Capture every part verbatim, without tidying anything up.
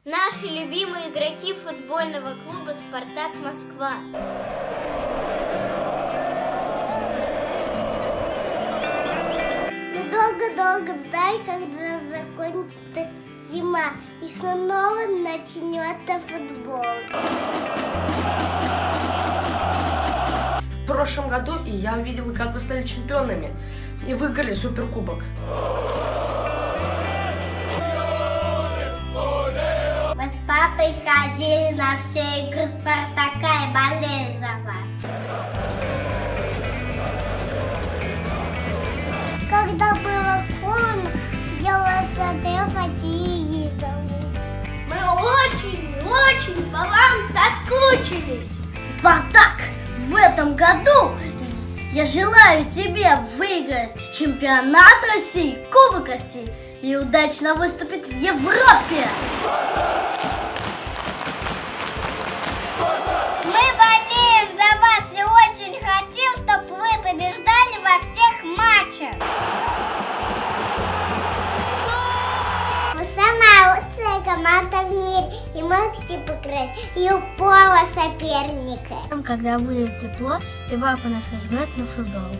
Наши любимые игроки футбольного клуба «Спартак Москва». Мы долго-долго ждали, когда закончится зима и снова начнется футбол. В прошлом году и я увидел, как вы стали чемпионами и выиграли суперкубок. Мы с папой ходили на все игры Спартака и болели за вас. Когда было холодно, я вас смотрел по телевизору. Мы очень-очень по вам соскучились. Спартак, в этом году я желаю тебе выиграть чемпионат России, Кубок России и удачно выступить в Европе. Мы болеем за вас и очень хотим, чтобы вы побеждали во всех матчах. Вы самая лучшая команда в мире и можете покрыть любого соперника. Когда будет тепло, и папа нас возьмет на футбол.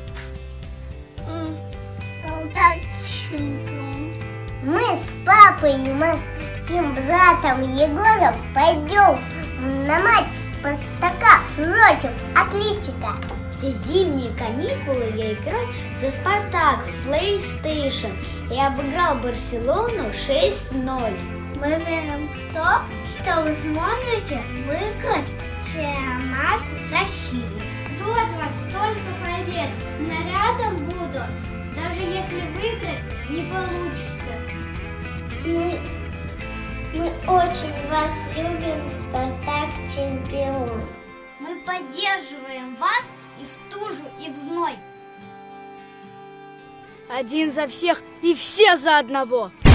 Мы с папой и моим братом Егором пойдем на матч Спартака против Атлетика. Все зимние каникулы я играл за Спартак в PlayStation и обыграл Барселону шесть ноль. Мы верим в то, что вы сможете выиграть чемпионат России. Жду от вас только побед. Нарядом буду, даже если выиграть не получится. Мы, мы очень вас любим, Спартак чемпион. Мы поддерживаем вас и в стужу, и в зной. Один за всех и все за одного.